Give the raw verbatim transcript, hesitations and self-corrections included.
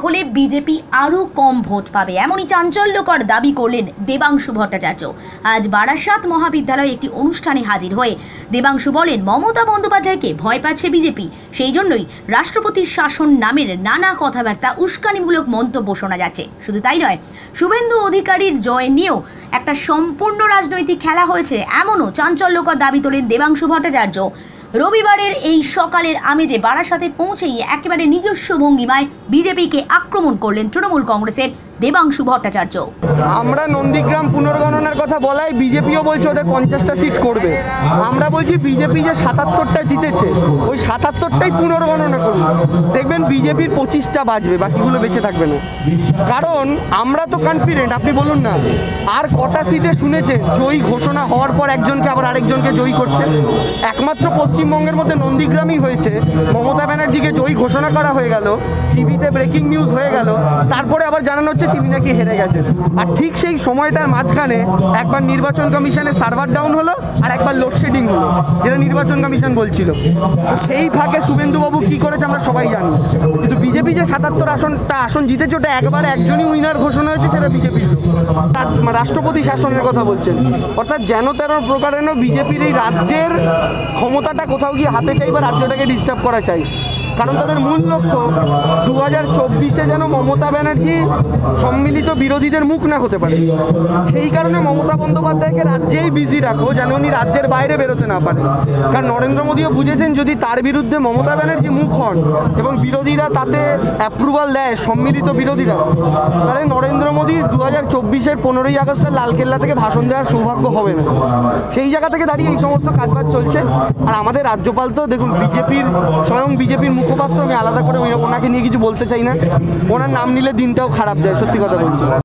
হলে বিজেপি আরও কম ভোট পাবে, এমনই চাঞ্চল্যকর দাবি করলেন দেবাংশু ভট্টাচার্য। আজ বারাসাত মহাবিদ্যালয়ে একটি অনুষ্ঠানে হাজির হয়ে দেবাংশু বলেন, মমতা বন্দ্যোপাধ্যায়কে ভয় পাচ্ছে বিজেপি, সেই জন্যই রাষ্ট্রপতির শাসন নামের নানা কথাবার্তা উস্কানিমূলক মন্তব্য শোনা যাচ্ছে। শুধু তাই নয়, শুভেন্দু অধিকারীর জয় নিয়েও একটা সম্পূর্ণ রাজনৈতিক খেলা হয়েছে, এমনও চাঞ্চল্যকর দাবি তোলেন দেবাংশু ভট্টাচার্য। রবিবারের এই সকালের আমেজে বারাসাতে পৌঁছেই একেবারে নিজস্ব ভঙ্গিমায় বিজেপিকে আক্রমণ করলেন তৃণমূল কংগ্রেসের দেবাংশু ভট্টাচার্য। আমরা নন্দীগ্রাম পুনর্গণনার কথা বলাই, বিজেপিও বলছে ওদের পঞ্চাশটা সিট করবে। আমরা বলছি বিজেপি যে সাতাত্তরটা জিতেছে, ওই সাতাত্তরটাই পুনর্গণনা করবে, দেখবেন বিজেপির পঁচিশটা বাজবে, বাকিগুলো বেঁচে থাকবে না। কারণ আমরা তো কনফিডেন্ট। আপনি বলুন না, আর কটা সিটে শুনেছেন জয়ী ঘোষণা হওয়ার পর একজনকে আবার আরেকজনকে জয়ী করছে? একমাত্র পশ্চিমবঙ্গের মধ্যে নন্দীগ্রামই হয়েছে। মমতা ব্যানার্জিকে জয়ী ঘোষণা করা হয়ে গেল, টিভিতে ব্রেকিং নিউজ হয়ে গেল, তারপরে আবার জানানো হচ্ছে তিনি নাকি হেরে গেছেন। আর ঠিক সেই সময়টার মাঝখানে একবার নির্বাচন কমিশনের সার্ভার ডাউন হলো, আর একবার লোডশেডিং হলো, যেটা নির্বাচন কমিশন বলছিল। তো সেই ফাঁকে শুভেন্দুবাবু কি করেছে আমরা সবাই জানি। কিন্তু বিজেপি যে সাতাত্তর আসনটা আসন জিতেছে, ওটা একবার একজনই উইনার ঘোষণা হয়েছে, সেটা বিজেপির রাষ্ট্রপতি শাসনের কথা বলছেন। অর্থাৎ যেন তেরো প্রকারেণ বিজেপির এই রাজ্যের ক্ষমতাটা কোথাও গিয়ে হাতে চাই বা রাজ্যটাকে ডিস্টার্ব করা চাই। কারণ তাদের মূল লক্ষ্য দু হাজার চব্বিশে যেন মমতা ব্যানার্জি সম্মিলিত বিরোধীদের মুখ না হতে পারে। সেই কারণে মমতা বন্দ্যোপাধ্যায়কে রাজ্যেই বিজি রাখো, যেন উনি রাজ্যের বাইরে বেরোতে না পারে। কারণ নরেন্দ্র মোদীও বুঝেছেন, যদি তার বিরুদ্ধে মমতা ব্যানার্জি মুখ হন এবং বিরোধীরা তাতে অ্যাপ্রুভাল দেয়, সম্মিলিত বিরোধীরা, তাহলে নরেন্দ্র মোদীর দু হাজার চব্বিশের পনেরোই আগস্টের লালকেল্লা থেকে ভাষণ দেওয়ার সৌভাগ্য হবে না। সেই জায়গা থেকে দাঁড়িয়ে এই সমস্ত কাজবাজ চলছে। আর আমাদের রাজ্যপাল তো দেখুন, বিজেপির স্বয়ং বিজেপির মুখপাত্র। আমি আলাদা করে ওনাকে নিয়ে কিছু বলতে চাই না, ওনার নাম নিলে দিনটাও খারাপ যায়, সত্যি কথা বলছি।